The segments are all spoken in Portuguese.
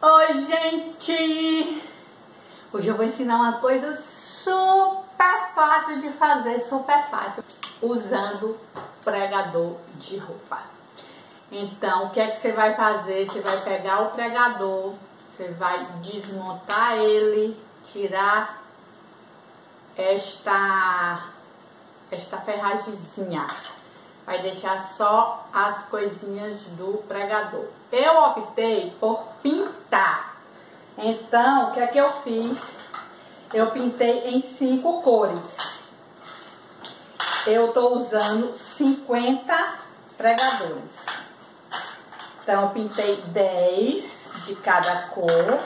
Oi, gente! Hoje eu vou ensinar uma coisa super fácil de fazer, super fácil, usando pregador de roupa. Então, o que é que você vai fazer? Você vai pegar o pregador, você vai desmontar ele, tirar esta ferragemzinha. Vai deixar só as coisinhas do pregador. Eu optei por pintar. Então, o que é que eu fiz? Eu pintei em 5 cores. Eu tô usando 50 pregadores. Então, eu pintei 10 de cada cor.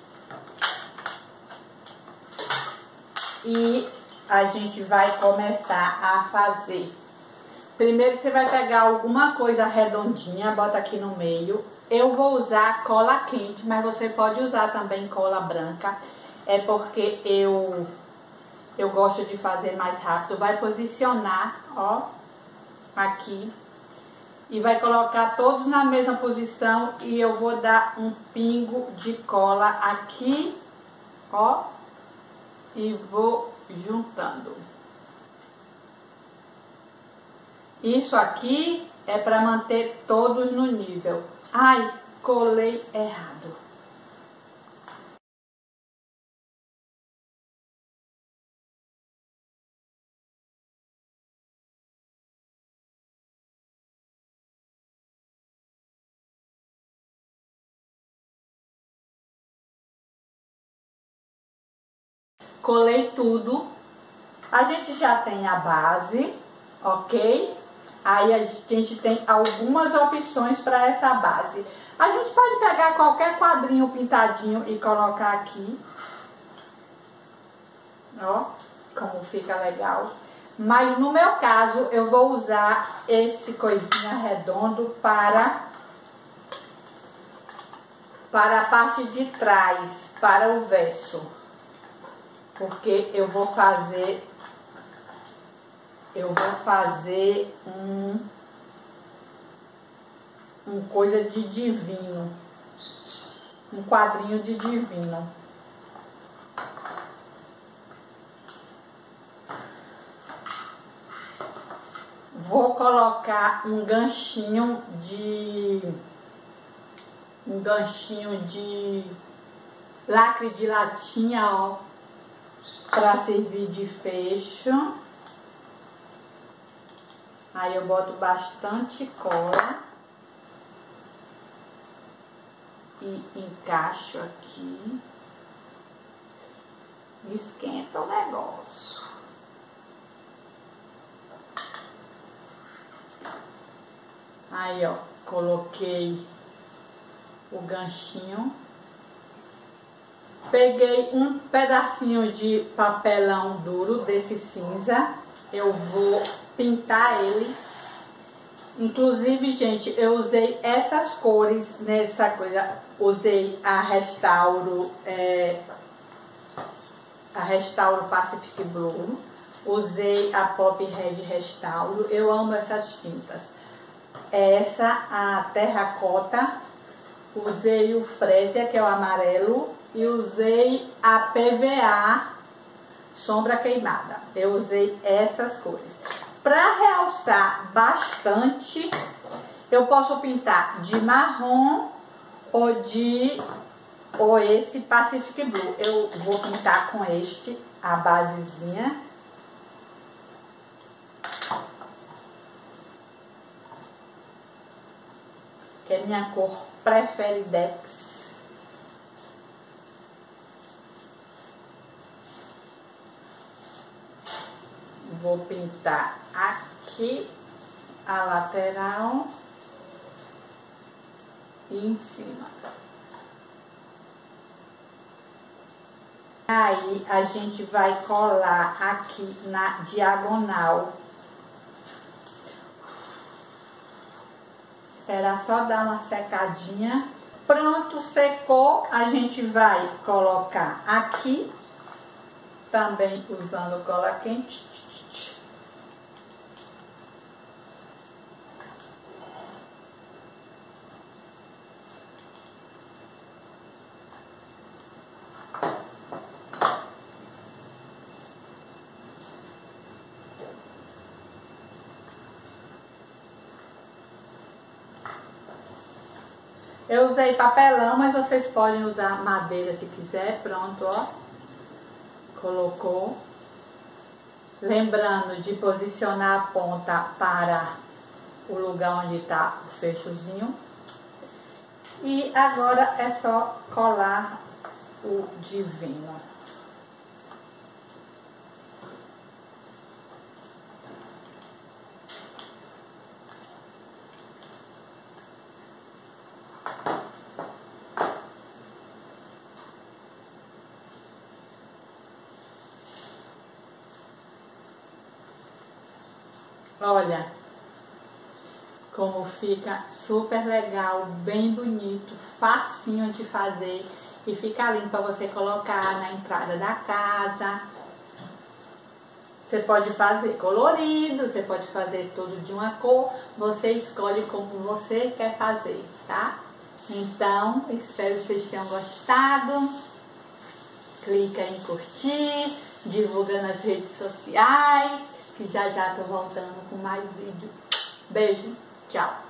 E a gente vai começar a fazer. Primeiro você vai pegar alguma coisa redondinha, bota aqui no meio. Eu vou usar cola quente, mas você pode usar também cola branca. É porque eu gosto de fazer mais rápido. Vai posicionar, ó, aqui. E vai colocar todos na mesma posição. E eu vou dar um pingo de cola aqui, ó. E vou juntando. Isso aqui é para manter todos no nível. Ai, colei errado. Colei tudo. A gente já tem a base, ok? Aí a gente tem algumas opções para essa base. A gente pode pegar qualquer quadrinho pintadinho e colocar aqui. Ó, como fica legal. Mas no meu caso, eu vou usar esse coisinha redondo para a parte de trás, para o verso. Porque eu vou fazer um coisa de divino, um quadrinho de divino. Vou colocar um ganchinho de lacre de latinha, ó, para servir de fecho. Aí eu boto bastante cola e encaixo aqui. Esquenta o negócio. Aí, ó, coloquei o ganchinho. Peguei um pedacinho de papelão duro desse cinza. Eu vou pintar ele. Inclusive, gente, eu usei essas cores nessa coisa. Usei a Restauro Pacific Blue. Usei a Pop Red Restauro. Eu amo essas tintas. Essa, a terracota. Usei o Frésia, que é o amarelo. E usei a PVA sombra queimada. Eu usei essas cores. Para realçar bastante, eu posso pintar de marrom ou esse Pacific Blue. Eu vou pintar com este, a basezinha. Que é minha cor preferidex. Vou pintar aqui a lateral e em cima. Aí a gente vai colar aqui na diagonal. Esperar só dar uma secadinha. Pronto, secou. A gente vai colocar aqui, também usando cola quente. Eu usei papelão, mas vocês podem usar madeira se quiser. Pronto, ó. Colocou. Lembrando de posicionar a ponta para o lugar onde está o fechozinho. E agora é só colar o divino. Olha como fica super legal, bem bonito, facinho de fazer e fica lindo para você colocar na entrada da casa. Você pode fazer colorido, você pode fazer tudo de uma cor, você escolhe como você quer fazer, tá? Então, espero que vocês tenham gostado. Clica em curtir, divulga nas redes sociais, que já estou voltando com mais vídeo. Beijo, tchau!